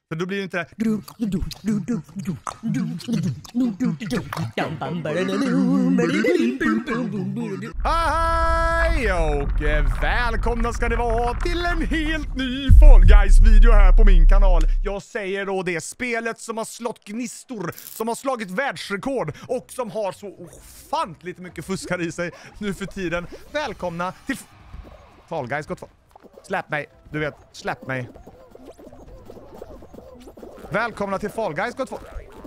För då blir det inte det. Hej och välkomna ska ni vara till en helt ny Fall Guys-video här på min kanal. Jag säger då det spelet som har slått gnistor, som har slagit världsrekord och som har så ofantligt mycket fuskar i sig nu för tiden. Välkomna till Fall Guys, gott folk. Släpp mig, du vet, släpp mig. Välkomna till Fall Guys, gott folk.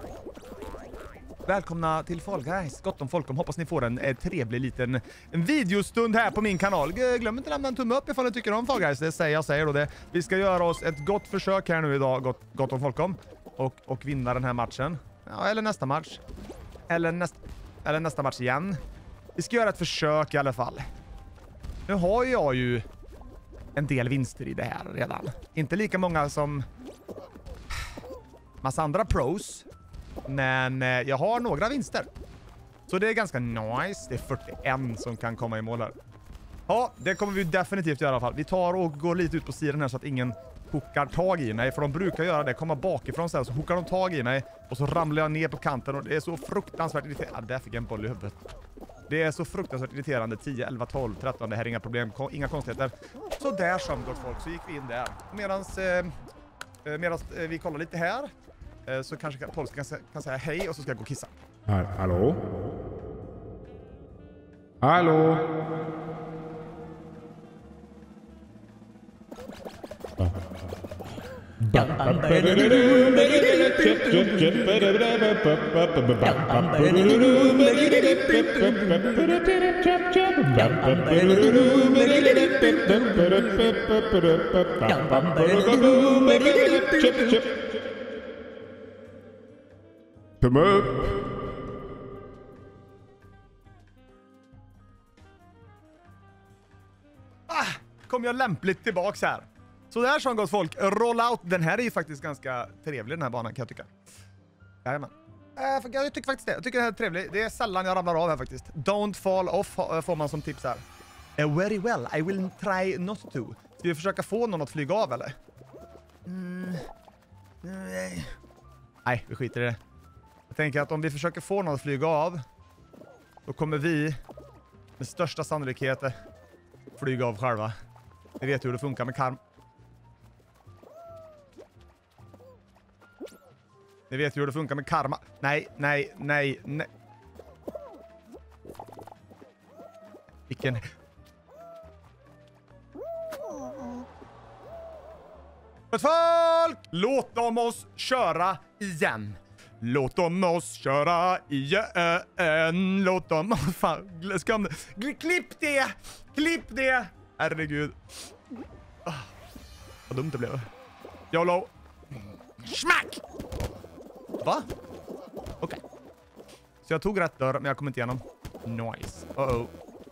Välkomna till Fall Guys, gott om folk. Hoppas ni får en trevlig liten videostund här på min kanal. Glöm inte att lämna en tumme upp ifall ni tycker om Fall Guys. Det säger jag säger då det. Vi ska göra oss ett gott försök här nu idag, gott om folk om. Och vinna den här matchen. Ja, eller nästa match. Eller nästa match igen. Vi ska göra ett försök i alla fall. Nu har jag ju en del vinster i det här redan. Inte lika många som massa andra pros. Men jag har några vinster. Så det är ganska nice. Det är 41 som kan komma i mål här. Ja, det kommer vi definitivt göra i alla fall. Vi tar och går lite ut på sidan här så att ingen hookar tag i mig. För de brukar göra det, komma bakifrån så här, så hookar de tag i mig. Och så ramlar jag ner på kanten och det är så fruktansvärt irriterande. Där fick jag en boll i huvudet. Det är så fruktansvärt irriterande. 10, 11, 12, 13. Det här är inga problem, inga konstigheter. Så där som gott folk så gick vi in där. Medans vi kollar lite här. Så kanske Polska kan säga hej och så ska jag gå och kissa. Hallå? Hallå? Tumme upp. Kom jag lämpligt tillbaks här. Så där som gott folk, rollout. Den här är ju faktiskt ganska trevlig, den här banan kan jag tycka. Jajamän. Jag tycker faktiskt det. Jag tycker det här är trevligt. Det är sällan jag ramlar av här faktiskt. Don't fall off får man som tips här. Very well, I will try not to. Ska vi försöka få någon att flyga av eller? Nej, vi skiter i det. Jag tänker att om vi försöker få någon att flyga av, då kommer vi med största sannolikhet flyga av själva. Ni vet hur det funkar med karma. Ni vet hur det funkar med karma. Nej. Vilken... Folk! Låt dem oss köra igen. Låt dem oss köra igen. Låt dem... Fan, skam. Klipp det! Klipp det! Herregud. Vad dumt det blev. YOLO. Smack! Va? Okej. Så jag tog rätt dörr, men jag kom inte igenom. Nice. Jag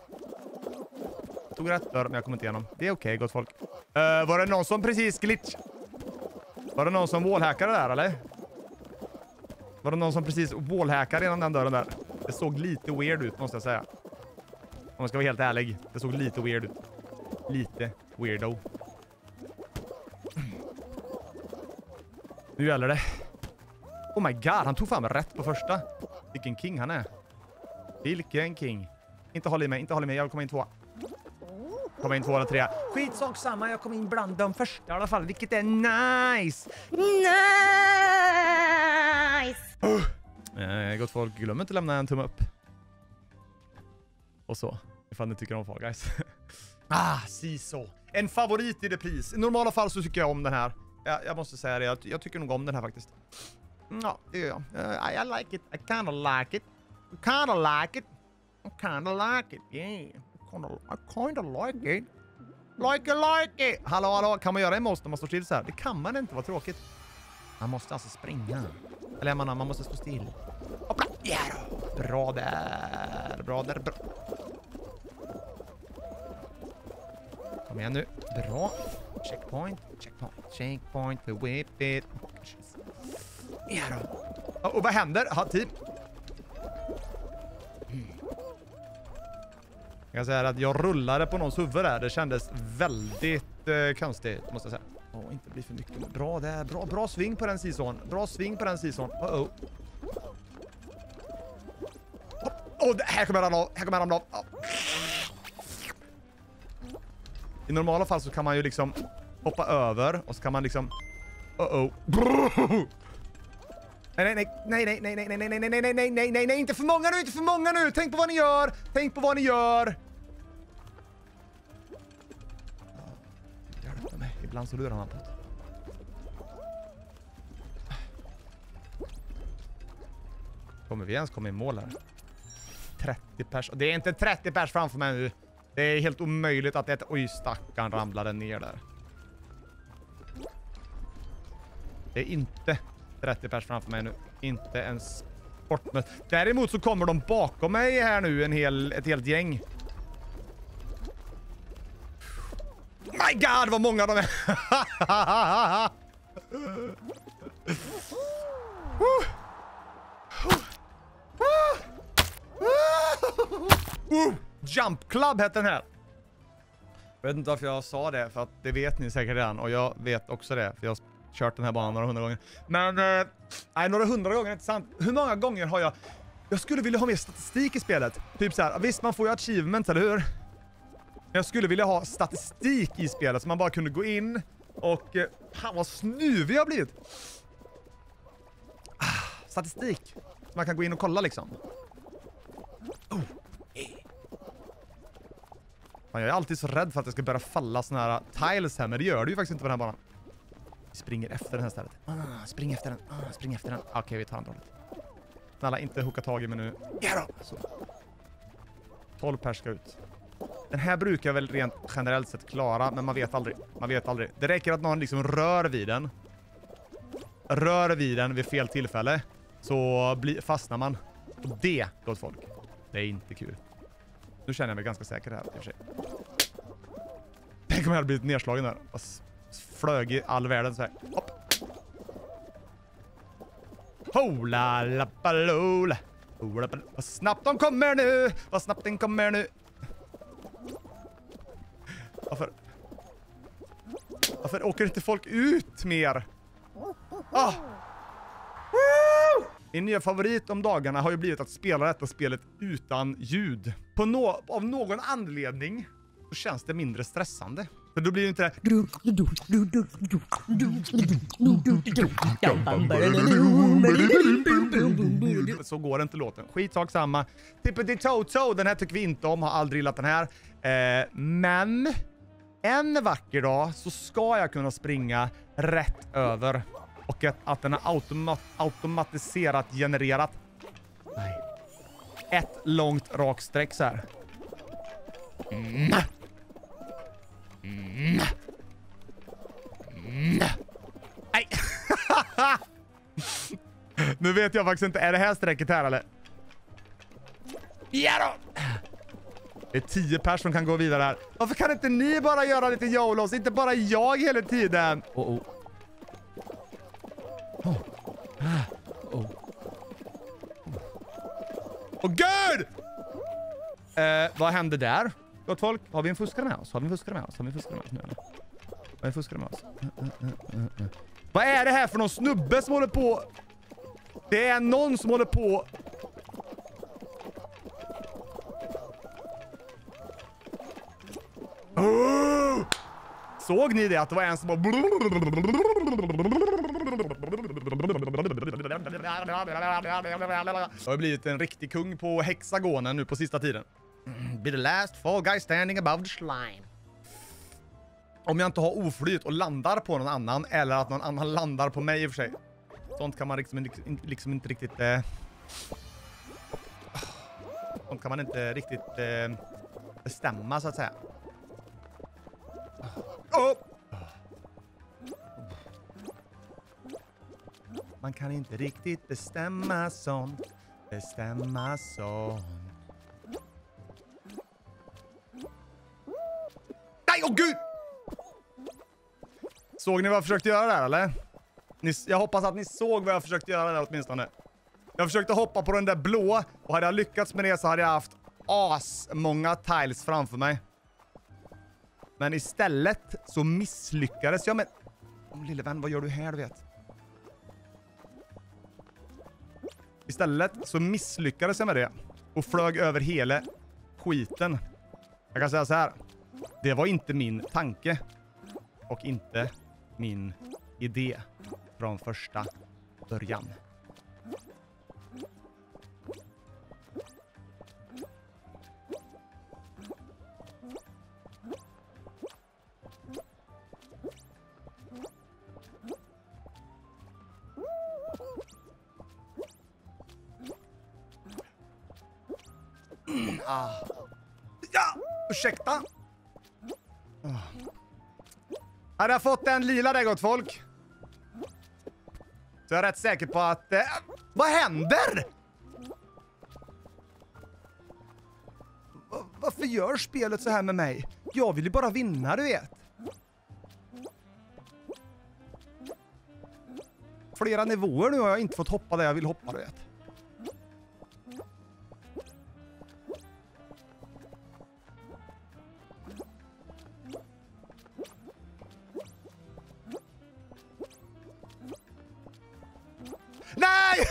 tog rätt dörr, men jag kom inte igenom. Det är okej, gott folk. Var det någon som precis glitch? Var det någon som wallhackade där, eller? Var det någon som precis wallhackade genom den dörren där? Det såg lite weird ut, måste jag säga. Om jag ska vara helt ärlig. Det såg lite weird ut. Lite weirdo. Nu gäller det. Oh my god, han tog fan rätt på första. Vilken king han är. Vilken king. Inte håll i mig. Jag vill komma in två. Komma in två eller tre. Skitsak samma, jag kom in bland de första i alla fall. Vilket är nice. Nice. Gott folk, glöm inte lämna en tumme upp. Och så. Ifall ni tycker om Fall Guys. Så. En favorit i det pris. I normala fall så tycker jag om den här. Jag måste säga det. Jag tycker nog om den här faktiskt. Ja, det gör jag. I like it. I kinda like it. Yeah. I kinda like it. Like it. Hallå. Kan man göra en måste när man står still så här? Det kan man inte, vad tråkigt. Man måste alltså springa. Eller man måste stå still. Hoppla. Ja då. Bra där. Kom igen nu. Bra. Checkpoint. We whip it. Ja då. Och vad händer? Team. Jag kan säga att jag rullade på någons huvud där. Det kändes väldigt konstigt, måste jag säga. Inte blir för mycket. Bra där. Bra sving på den season. Bra sving på den season. Här kommer han ramla av. I normala fall så kan man ju liksom hoppa över och så kan man liksom Nej, inte för många nu. Tänk på vad ni gör. Hjälp mig. Ibland så lurar man på det. Kommer vi ens komma i mål här? 30 pers. Det är inte 30 pers framför mig nu. Det är helt omöjligt att det... Oj, stackarn ramlade ner där. Det är inte 30 pers framför mig nu. Inte en sportmöt. Däremot så kommer de bakom mig här nu ett helt gäng. My God, vad många de är. Jump Club heter den här. Jag vet inte varför jag sa det, för att det vet ni säkert redan. Och jag vet också det, för jag har kört den här banan några 100 gånger. Men, nej, några 100 gånger är inte sant. Hur många gånger har jag... Jag skulle vilja ha mer statistik i spelet. Typ så här, visst man får ju achievements, eller hur? Jag skulle vilja ha statistik i spelet, så man bara kunde gå in och... fan vad snuvig jag har blivit. Statistik. Så man kan gå in och kolla liksom. Jag är alltid så rädd för att det ska börja falla såna här tiles här, men det gör det ju faktiskt inte på den här banan. Vi springer efter den här stället. Spring efter den. Okej, vi tar den dåligt. Snälla, inte hooka tag i mig nu. Ja då! Så. 12 pers ska ut. Den här brukar jag väl rent generellt sett klara, men man vet aldrig. Det räcker att någon liksom rör vid den vid fel tillfälle, så fastnar man. Och det, gott folk, det är inte kul. Nu känner jag mig ganska säker här i och för sig. Tänk om jag hade blivit nedslagen där. Och flög i all världen så här. Hopp. Hola la palola. Vad snabbt de kommer nu. Varför åker inte folk ut mer? Min nya favorit om dagarna har ju blivit att spela detta spelet utan ljud. Av någon anledning så känns det mindre stressande. För då blir det inte det... Så går inte låten. Skitsak samma. Tippity-toe-toe, den här tycker vi inte om. Har aldrig gillat den här. Men en vacker dag så ska jag kunna springa rätt över. Och att den har automatiserat genererat. Nej. Ett långt raksträck så här. Nej. Nu vet jag faktiskt inte. Är det här sträcket här eller? Ja då! Det är 10 personer som kan gå vidare här. Varför kan inte ni bara göra lite YOLOs? Inte bara jag hela tiden. Åh gud! Vad hände där? Gott folk, har vi en fuskare med oss? Vad är det här för någon snubbe som håller på? Det är någon som håller på. Såg ni det? Att det var en som var... Jag har blivit en riktig kung på hexagonen nu på sista tiden. Be the last fall guy standing above the slime. Om jag inte har oflyt och landar på någon annan, eller att någon annan landar på mig i och för sig. Sånt kan man liksom inte riktigt... Sånt kan man inte riktigt bestämma så att säga. Man kan inte riktigt bestämma sånt. Nej, åh gud! Såg ni vad jag försökte göra där, eller? Jag hoppas att ni såg vad jag försökte göra där åtminstone. Jag försökte hoppa på den där blå, och hade jag lyckats med det så hade jag haft många tiles framför mig. Men istället så misslyckades jag med... Lille vän, vad gör du här, du vet? Istället så misslyckades jag med det. Och flög över hela skiten. Jag kan säga så här. Det var inte min tanke. Och inte min idé. Från första början. Ja, ursäkta. Hade jag fått en lila där, gott folk. Så jag är rätt säker på att... vad händer? Varför gör spelet så här med mig? Jag vill ju bara vinna, du vet. Flera nivåer nu har jag inte fått hoppa där jag vill hoppa, du vet. Nej!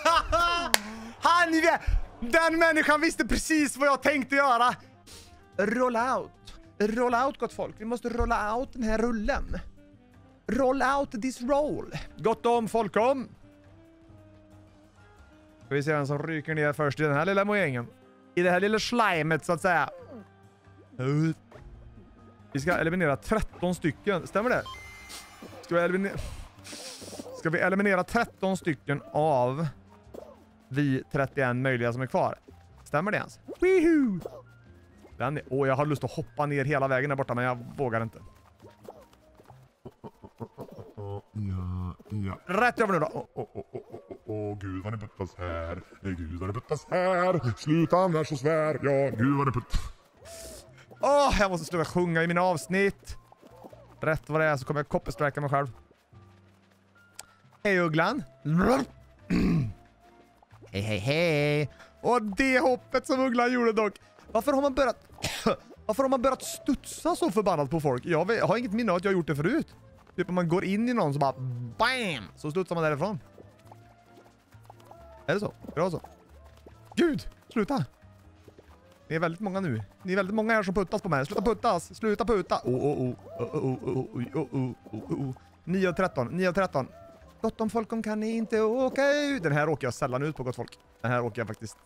Den människan visste precis vad jag tänkte göra. Roll out. Roll out, gott folk. Vi måste rolla out den här rullen. Roll out this roll. Gott om, folk om. Ska vi se vem som ryker ner först i den här lilla mojängen. I det här lilla slimet, så att säga. Vi ska eliminera 13 stycken. Stämmer det? Ska vi eliminera 13 stycken av vi 31 möjliga som är kvar? Stämmer det ens? Woohoo! Jag har lust att hoppa ner hela vägen där borta, men jag vågar inte. Ja. Rätt över nu då. Gud vad ni puttas här. Gud vad ni puttas här. Sluta annars och svär. Ja, gud vad ni puttas. Jag måste sluta sjunga i mina avsnitt. Rätt vad det är så kommer jag copystrika mig själv. Hej Ugglan. Hej. Och det hoppet som Ugglan gjorde dock. Varför har man börjat studsa så förbannat på folk? Jag har inget minne av att jag har gjort det förut. Typ om man går in i någon så bara BAM! Så studsar man därifrån. Är det så? Bra så. Gud, sluta. Det är väldigt många nu. Det är väldigt många här som puttas på mig. Sluta puttas. Sluta putta. 9 och 13. Gott om folk, om kan ni inte åka ut. Den här åker jag sällan ut på, gott folk. Den här åker jag faktiskt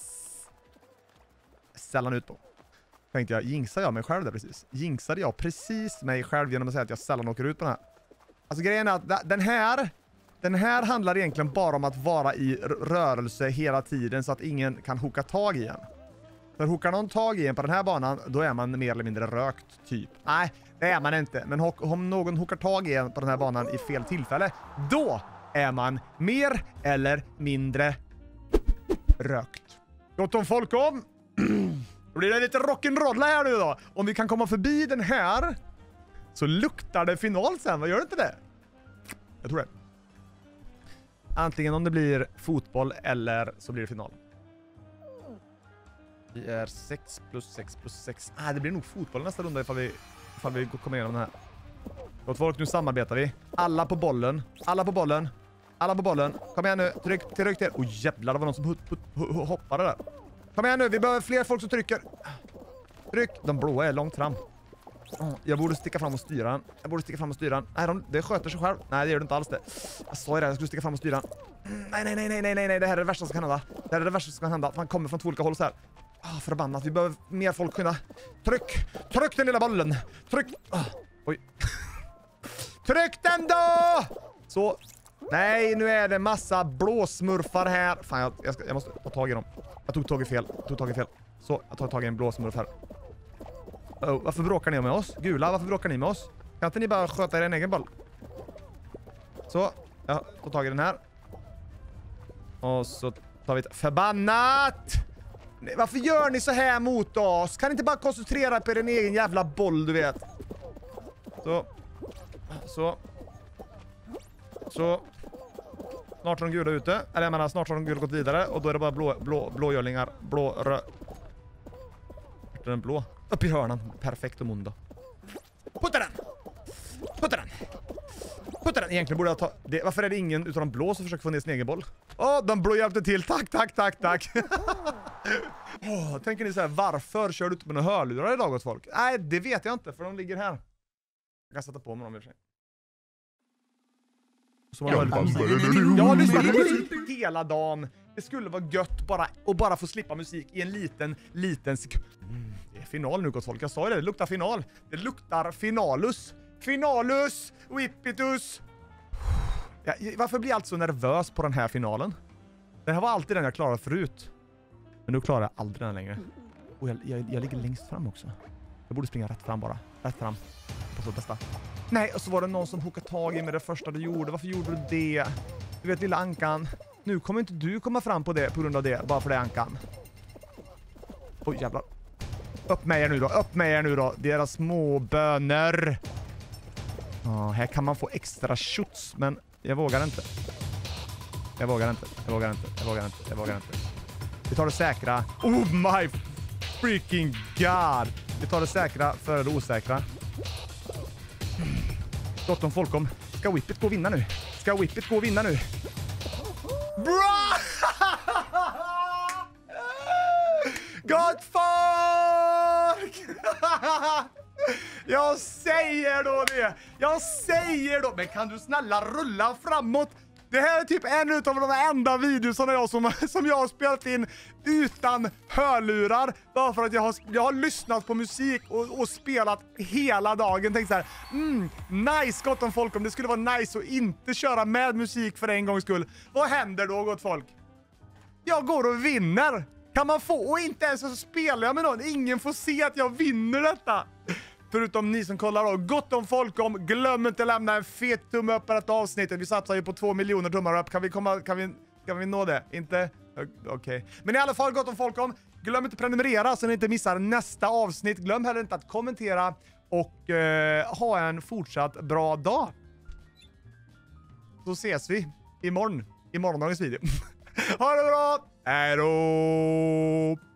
sällan ut på. Tänkte jag, jinxade jag mig själv där precis? Jinxade jag precis mig själv genom att säga att jag sällan åker ut på den här? Alltså grejen är att den här handlar egentligen bara om att vara i rörelse hela tiden så att ingen kan hooka tag i en. För hookar någon tag i en på den här banan, då är man mer eller mindre rökt, typ. Nej, det är man inte. Men om någon hookar tag i en på den här banan i fel tillfälle, då är man mer eller mindre rökt. Gott om folk om. Då blir det lite rock'n'roll här nu då. Om vi kan komma förbi den här så luktar det final sen. Vad gör det inte det? Jag tror det. Antingen om det blir fotboll eller så blir det final. Vi är 6 plus 6 plus 6. Det blir nog fotboll nästa runda ifall vi kommer igenom den här. Gott folk, nu samarbetar vi. Alla på bollen. Kom igen nu. Tryck till. Jävlar, det var någon som hoppade där. Kom igen nu, vi behöver fler folk som trycker. Tryck. De blåa är långt fram. Jag borde sticka fram och styra den. Nej, det sköter sig själv. Nej, det gör det inte alls det. Jag sa ju det, jag skulle sticka fram och styra den. Nej. Det här är det värsta som kan hända. Man kommer från två olika håll så här. Förbannat, vi behöver mer folk kunna. Tryck den lilla bollen. Tryck. Oj. Tryck den då! Så. Nej, nu är det massa blåsmurfar här. Fan, jag måste ta tag i dem. Jag tog tag i fel. Så, jag tar tag i en blåsmurf här. Varför bråkar ni med oss? Gula, varför bråkar ni med oss? Kan inte ni bara sköta er en egen boll? Så, jag tar tag i den här. Och så tar vi ett förbannat! Nej, varför gör ni så här mot oss? Kan ni inte bara koncentrera på er egen jävla boll, du vet? Så. Snart är de gula ute. Eller jag menar, snart har de gula gått vidare. Och då är det bara blågöllingar. Den blå. Upp i hörnan. Perfekt och mundo. Putta den. Skjuter den. Egentligen borde jag ta det. Varför är det ingen utan de blå som försöker få ner sin egen boll? De blå hjälpte till. Tack. Tänker ni så här, varför kör du inte med några hörlurar idag åt folk? Nej, det vet jag inte, för de ligger här. Jag kan sätta på mig dem i och för sig. Jag har lyssnat på musik hela dagen. Det skulle vara gött bara få slippa musik i en liten sekund. Det är final nu gott folk. Jag sa ju det luktar final. Det luktar finalus. Finalus! Whippitus! Varför blir jag alltså så nervös på den här finalen? Det här var alltid den jag klarade förut. Men nu klarar jag aldrig den längre. Och jag ligger längst fram också. Jag borde springa rätt fram bara. Rätt fram. På så bästa. Nej, och så var det någon som hookade tag i mig det första du gjorde. Varför gjorde du det? Du vet, lilla ankan. Nu kommer inte du komma fram på det på grund av det. Bara för det, ankan. Oj, jävlar. Upp med er nu då. Deras små bönor. Här kan man få extra shots, men jag vågar inte. Jag vågar inte. Vi tar det säkra. Oh my freaking god. Vi tar det säkra före det osäkra. Gott om folkom. Ska Whippet gå och vinna nu? Bra! Gott folk! Jag säger då. Men kan du snälla rulla framåt? Det här är typ en av de enda videorna som jag har spelat in utan hörlurar. Bara för att jag har lyssnat på musik och spelat hela dagen. Tänk så här, nice gott om folk. Om det skulle vara nice att inte köra med musik för en gångs skull. Vad händer då gott folk? Jag går och vinner. Kan man få, och inte ens så spelar jag med någon. Ingen får se att jag vinner detta. Förutom ni som kollar då. Gott om folk om. Glöm inte att lämna en fet tumme upp på detta avsnittet. Vi satsar ju på 2 miljoner tummar upp. Kan vi nå det? Inte? Okej. Men i alla fall gott om folk om. Glöm inte att prenumerera så ni inte missar nästa avsnitt. Glöm heller inte att kommentera. Och ha en fortsatt bra dag. Så ses vi imorgon. I morgondagens video. Ha det bra! Hej då!